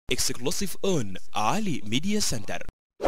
Exclusive on Ali Media Center.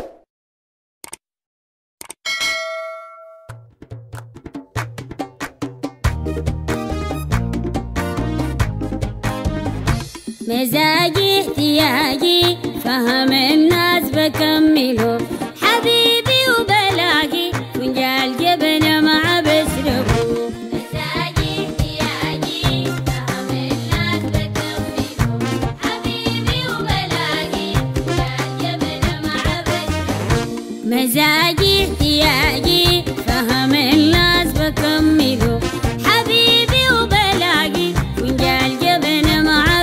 مزاجي احتياجي فهم الناس بكمله حبيبي وبلاقي فنجال جبنة مع بشربه مزاجي احتياجي فهم الناس بكمله حبيبي وبلاقي فنجال جبنة مع بشربه مزاجي احتياجي فهم الناس بكمله حبيبي وبلاقي فنجال جبنة مع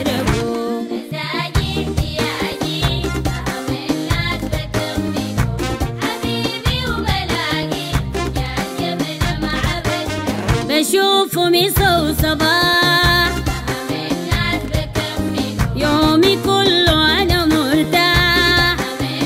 بشوفه مسا وصباح يومي كله أنا مرتاح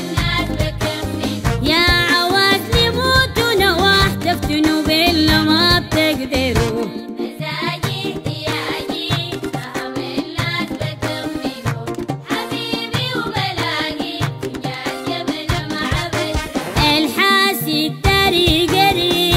يا عواسلي موتوا نواح تفتنوا بالله ما بتقدروا مزاجي احتياجي فهم الناس بكمله حبيبي وبلاقي فنجان جبنة مع بشربه الحاسي الداري قريب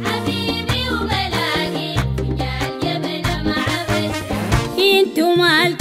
انتو مال